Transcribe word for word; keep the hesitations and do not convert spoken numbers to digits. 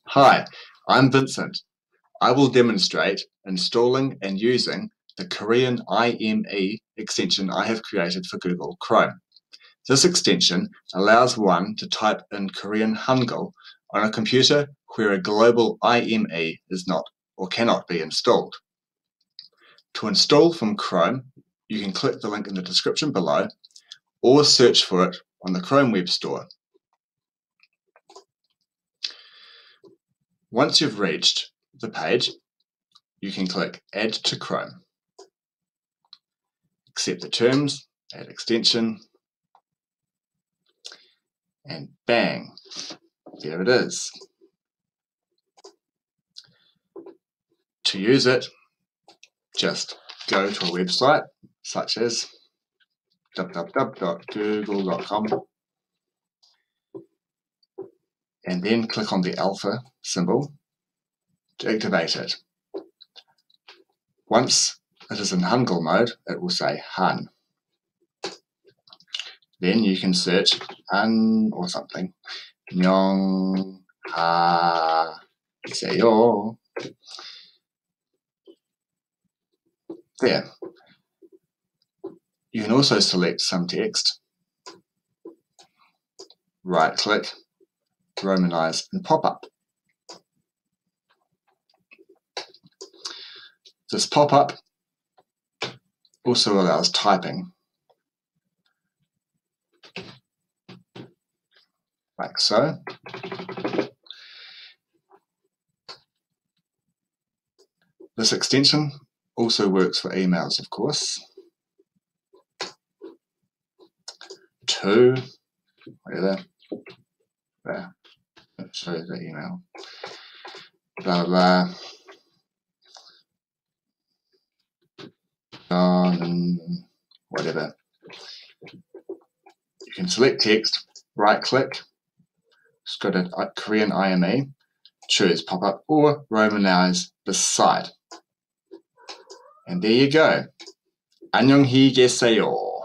Hi, I'm Vincent. I will demonstrate installing and using the Korean I M E extension I have created for Google Chrome. This extension allows one to type in Korean Hangul on a computer where a global I M E is not or cannot be installed. To install from Chrome, you can click the link in the description below or search for it on the Chrome Web Store. Once you've reached the page, you can click Add to Chrome. Accept the terms, add extension, and bang, there it is. To use it, just go to a website such as w w w dot google dot com and then click on the alpha symbol to activate it. Once it is in Hangul mode, it will say Han. Then you can search Han or something. Myong ha seyo. There. You can also select some text, right click, Romanize and pop-up. This pop-up also allows typing, like so. This extension also works for emails, of course. To, whatever, there, show the email, blah blah blah, and whatever. You can select text, right click, just go to Korean I M E, choose pop-up or Romanize this side. And there you go. 안녕히 계세요.